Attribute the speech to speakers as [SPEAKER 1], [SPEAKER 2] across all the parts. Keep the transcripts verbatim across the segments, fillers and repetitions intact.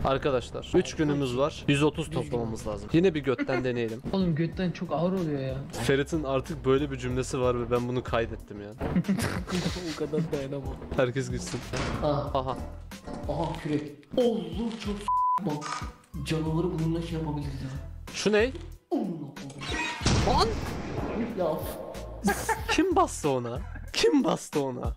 [SPEAKER 1] Arkadaşlar üç günümüz var. yüz otuz toplamamız lazım. Yine bir götten deneyelim.
[SPEAKER 2] Oğlum götten çok ağır oluyor ya.
[SPEAKER 1] Ferit'in artık böyle bir cümlesi var ve ben bunu kaydettim ya.
[SPEAKER 2] O kadar dayanamam.
[SPEAKER 1] Herkes gitsin.
[SPEAKER 2] Aha.
[SPEAKER 1] Aha.
[SPEAKER 2] Aha kürek. Allah çok bak. Canavarı bununla şey yapabiliriz ya.
[SPEAKER 1] Şu ne? Lan!
[SPEAKER 2] Ya.
[SPEAKER 1] Kim bastı ona? Kim bastı ona?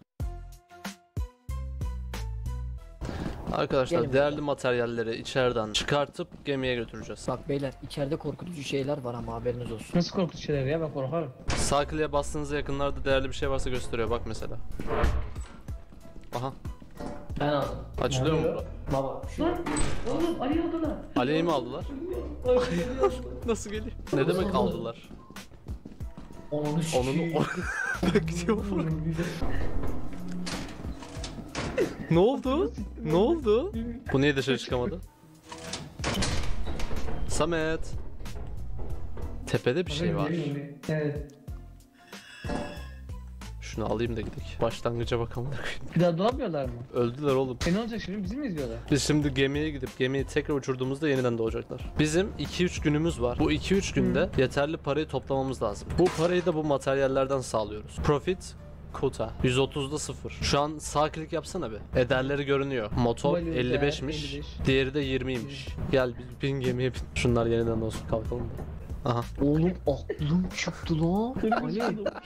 [SPEAKER 1] Arkadaşlar
[SPEAKER 2] Gelin
[SPEAKER 1] değerli
[SPEAKER 2] bakalım.
[SPEAKER 1] materyalleri içeriden çıkartıp gemiye götüreceğiz.
[SPEAKER 2] Bak beyler içeride korkutucu şeyler var ama haberiniz olsun.
[SPEAKER 3] Nasıl korkutucu şeyler ya, ben korkarım.
[SPEAKER 1] Sağ kliğe bastığınızda yakınlarda değerli bir şey varsa gösteriyor. Bak mesela. Aha.
[SPEAKER 2] Ben aldım.
[SPEAKER 1] Açılıyor mu
[SPEAKER 3] oluyor?
[SPEAKER 1] bura?
[SPEAKER 2] Baba şu.
[SPEAKER 3] Oğlum Ali aldılar.
[SPEAKER 1] Ali'yi mi aldılar? Nasıl geliyor? Ne demek aldılar?
[SPEAKER 2] Onu
[SPEAKER 1] Onun o... Gidiyor bak. Ne oldu? Ne oldu? Bu niye dışarı çıkamadı? Samet. Tepede bir şey var.
[SPEAKER 3] Evet.
[SPEAKER 1] Şunu alayım da gidelim. Başlangıca bakalım.
[SPEAKER 3] Bir daha doğamıyorlar mı?
[SPEAKER 1] Öldüler oğlum.
[SPEAKER 3] E ne olacak şimdi, bizi mi izliyorlar?
[SPEAKER 1] Biz şimdi gemiye gidip gemiyi tekrar uçurduğumuzda yeniden doğacaklar. Bizim iki üç günümüz var. Bu iki üç günde yeterli parayı toplamamız lazım. Bu parayı da bu materyallerden sağlıyoruz. Profit Kota yüz otuzda sıfır. Şu an sağ klik yapsana be. Ederleri görünüyor. Motor
[SPEAKER 3] Value değer
[SPEAKER 1] elli beşmiş.
[SPEAKER 3] elli beş.
[SPEAKER 1] Diğeri de yirmiymiş. Gel biz bin gemiye bin. Şunlar yeniden olsun, kalkalım da. Aha.
[SPEAKER 2] Oğlum aklım çıktı lan. Ali.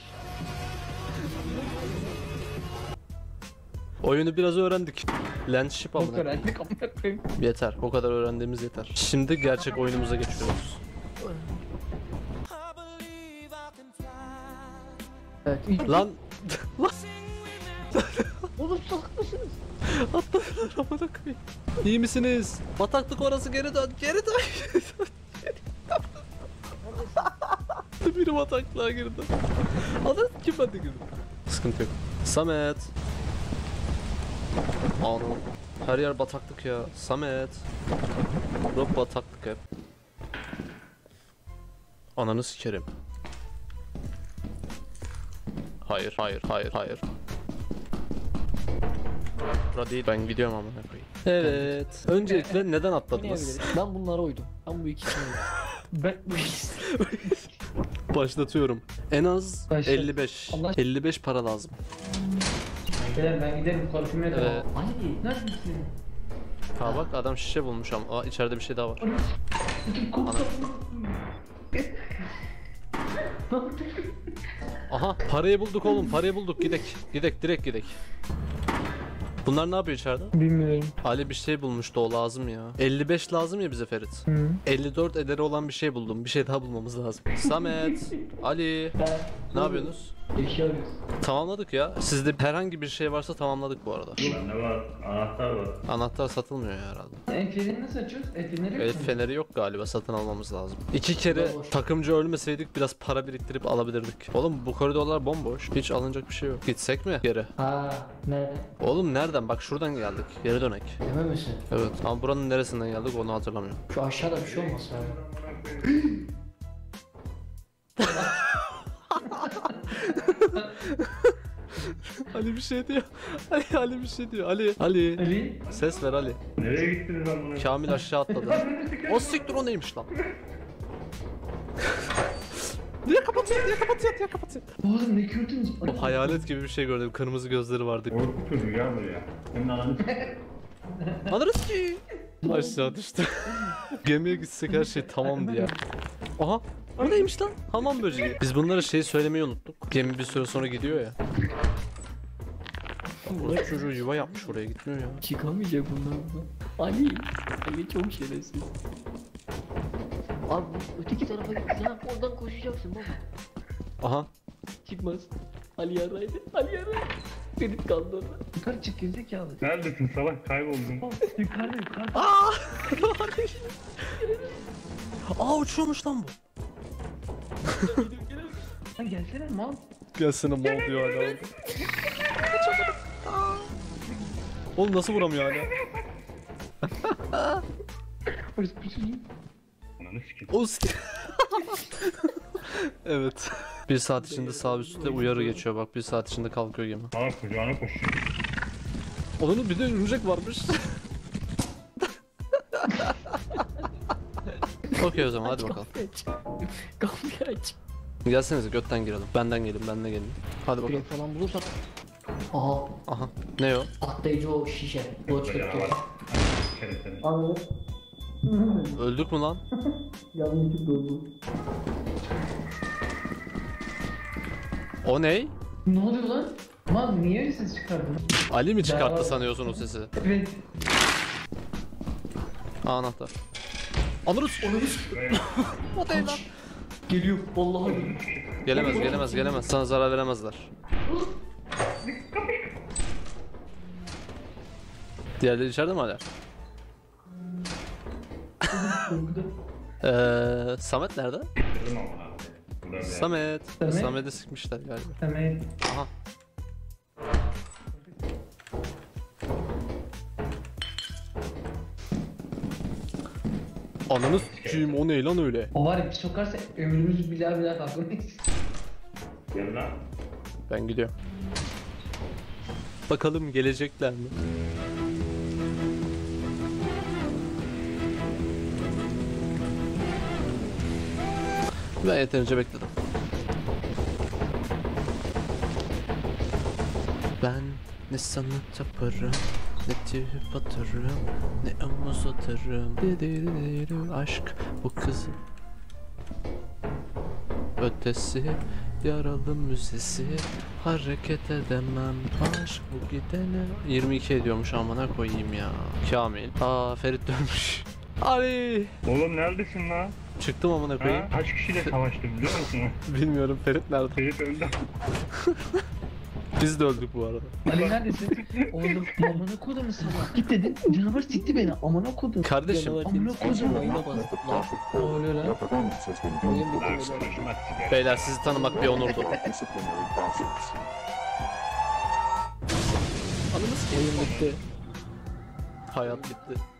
[SPEAKER 1] Oyunu biraz öğrendik. Landship
[SPEAKER 3] Çok
[SPEAKER 1] amına.
[SPEAKER 3] öğrendik amına koyayım.
[SPEAKER 1] Yeter. O kadar öğrendiğimiz yeter. Şimdi gerçek oyunumuza geçiyoruz.
[SPEAKER 2] Evet. ilk-
[SPEAKER 1] Lan
[SPEAKER 2] Oğlum salak mısınız?
[SPEAKER 1] atladılar amına koyayım. İyi misiniz? Bataklık orası, geri dön. Geri dön. Biri bataklığa girdi. Adam kim hadi girdi. Sıkıntı yok. Samet. Anam. Her yer bataklık ya. Samet. Rob bataklık hep. Ananı sikerim. Hayır, hayır, hayır, hayır. Bura değil. Ben gidiyorum amına koyayım. Evet. Öncelikle neden atladınız?
[SPEAKER 2] Oynayabiliriz. Ben bunlara uydum. Ben bu ikisine uydum.
[SPEAKER 3] Ben...
[SPEAKER 1] Başlatıyorum. En az
[SPEAKER 3] Başlat.
[SPEAKER 1] elli beş.
[SPEAKER 3] Allah-
[SPEAKER 1] elli beş para lazım.
[SPEAKER 3] Gel ben giderim, korkmaya devam.
[SPEAKER 1] Evet.
[SPEAKER 2] Ali.
[SPEAKER 3] Neredesin?
[SPEAKER 1] Ha bak adam şişe bulmuş ama aa, içeride bir şey daha var. Ana. Aha parayı bulduk oğlum, parayı bulduk, gidek. Gidek, direkt gidek. Bunlar ne yapıyor içeride?
[SPEAKER 3] Bilmiyorum.
[SPEAKER 1] Ali bir şey bulmuştu, o lazım ya. elli beş lazım ya bize Ferit.
[SPEAKER 3] Hı.
[SPEAKER 1] elli dört ederi olan bir şey buldum. Bir şey daha bulmamız lazım. Samet, Ali, ne yapıyorsunuz?
[SPEAKER 2] Eşya arıyoruz.
[SPEAKER 1] Tamamladık ya. Sizde herhangi bir şey varsa tamamladık bu arada.
[SPEAKER 4] Bende var, anahtar var.
[SPEAKER 1] Anahtar satılmıyor ya herhalde.
[SPEAKER 3] El feneri nasıl açıyoruz? El feneri yok
[SPEAKER 1] El
[SPEAKER 3] mu?
[SPEAKER 1] feneri yok galiba, satın almamız lazım. İki kere takımcı ölmeseydik biraz para biriktirip alabilirdik. Oğlum bu koridorlar bomboş. Hiç alınacak bir şey yok. Gitsek mi geri?
[SPEAKER 2] Ha, nerede?
[SPEAKER 1] Oğlum nereden? Bak şuradan geldik. Geri dönek.
[SPEAKER 2] Emin misin?
[SPEAKER 1] Evet. Ama buranın neresinden geldik onu hatırlamıyorum.
[SPEAKER 2] Şu aşağıda bir şey olmaz abi.
[SPEAKER 1] Ali bir şey diyor. Ali, Ali bir şey diyor. Ali. Ali.
[SPEAKER 3] Ali?
[SPEAKER 1] Ses ver Ali.
[SPEAKER 4] Nereye gittiniz lan bunu?
[SPEAKER 1] Kamil aşağı atladı. O siktir, o neymiş lan? Niye kapatıyor? Niye kapatıyor? Niye kapatıyor?
[SPEAKER 3] Oğlum ne gördünüz?
[SPEAKER 1] O hayalet gibi bir şey gördüm. Kırmızı gözleri vardı.
[SPEAKER 4] Korku çocuğu gel buraya. Hem de ananı
[SPEAKER 1] Alırız ki. Aşağı düştü. Gemiye gitsek her şey tamamdı ya. Aha. O neymiş lan? Hamam böceği. Biz bunlara şey söylemeyi unuttuk. Gemi bir süre sonra gidiyor ya. Burası çocuğu yuva yapmış, oraya gitmiyor ya.
[SPEAKER 2] Çıkamayacak bunlar buradan. Ali. Ali çok şerefsiz. Abi bu öteki tarafa git lan. Oradan koşacaksın baba.
[SPEAKER 1] Aha.
[SPEAKER 2] Çıkmaz. Ali yaraydı. Ali yaraydı. Ferit kaldı orada.
[SPEAKER 3] Yukarı çık gerizekalı.
[SPEAKER 4] Neredesin salak, kayboldun.
[SPEAKER 3] Yukarıda yukarıda.
[SPEAKER 1] Aa! Aa uçuyormuş lan bu.
[SPEAKER 3] Lan gelsene mal.
[SPEAKER 1] Gelsene mal diyor hala. Oğlum nasıl vuramıyor hala?
[SPEAKER 3] Orası bir şey.
[SPEAKER 4] Ananı sikeyim.
[SPEAKER 1] O s- Evet. Bir saat içinde sağ üstte uyarı geçiyor bak. Bir saat içinde kalkıyor gemi.
[SPEAKER 4] Aa kucağına koş.
[SPEAKER 1] Onun bir de örümcek varmış. Okey o zaman hadi
[SPEAKER 2] Aç,
[SPEAKER 1] bakalım.
[SPEAKER 2] Kapıyı aç. Kapıyı aç.
[SPEAKER 1] Gelsenize götten girelim. Benden gelin, benden gelin. Hadi bakalım.
[SPEAKER 2] Krep falan bulursak. Aha.
[SPEAKER 1] Aha. Ne o?
[SPEAKER 2] Patlayıcı o şişe. Doğru
[SPEAKER 4] Böyle
[SPEAKER 2] çıkartıyor.
[SPEAKER 4] var. Sikerim seni.
[SPEAKER 2] Abi.
[SPEAKER 1] Öldük mü lan?
[SPEAKER 2] Yanlış doldu.
[SPEAKER 1] O ne?
[SPEAKER 3] Ne oluyor lan? Mal niye öyle ses çıkardın?
[SPEAKER 1] Ali mi çıkarttı
[SPEAKER 3] Ben-
[SPEAKER 1] sanıyorsun o sesi?
[SPEAKER 3] Evet.
[SPEAKER 1] Aa, anahtar. Anırız. O değil lan.
[SPEAKER 2] Geliyor. Vallahi geliyor.
[SPEAKER 1] Gelemez, gelemez, gelemez. Sana zarar veremezler. Diğerleri içeride mi hala? Eee Samet nerede?
[SPEAKER 4] Kırdım ama abi. Burada bir yer.
[SPEAKER 1] Samet.
[SPEAKER 3] Samet?
[SPEAKER 1] Samet'i sıkmışlar galiba.
[SPEAKER 3] Tamam.
[SPEAKER 1] Aha. Ananı s**eyim, o ne lan öyle?
[SPEAKER 3] O var ya bir sokarsa ömrümüz bilah bilah kalkamayız.
[SPEAKER 4] Gel lan.
[SPEAKER 1] Ben gidiyorum. Bakalım gelecekler mi? Ben yeterince bekledim. Ben ne sana taparım, ne tüp atarım, ne omuz atarım. Dididididi, aşk bu kızın ötesi, yaralı müzesi, hareket edemem, aşk bu gidene. yirmi iki ediyormuş, amına koyayım ya. Kamil. Aa, Ferit dönmüş. Ali.
[SPEAKER 4] Oğlum neredesin lan?
[SPEAKER 1] Çıktım amına koyayım.
[SPEAKER 4] Ha? Kaç kişiyle savaştım biliyor musun?
[SPEAKER 1] Bilmiyorum Ferit nerede?
[SPEAKER 4] Ferit öldü.
[SPEAKER 1] Biz de öldük bu arada.
[SPEAKER 3] Ali neredesin? Oğlum amına kodumu sabah. Git dedim. Canavar sikti beni. Amına kodum.
[SPEAKER 1] Kardeşim
[SPEAKER 2] Canavar
[SPEAKER 3] amına
[SPEAKER 2] seni
[SPEAKER 3] koyacağım.
[SPEAKER 2] oyuna bastık lan.
[SPEAKER 3] Ne oluyor lan?
[SPEAKER 2] Oyun
[SPEAKER 4] Lan
[SPEAKER 2] bitti beyler.
[SPEAKER 4] konuşma sikerim.
[SPEAKER 1] Beyler sizi tanımak bir onurdu.
[SPEAKER 2] Oyun bitti.
[SPEAKER 1] Hayat bitti.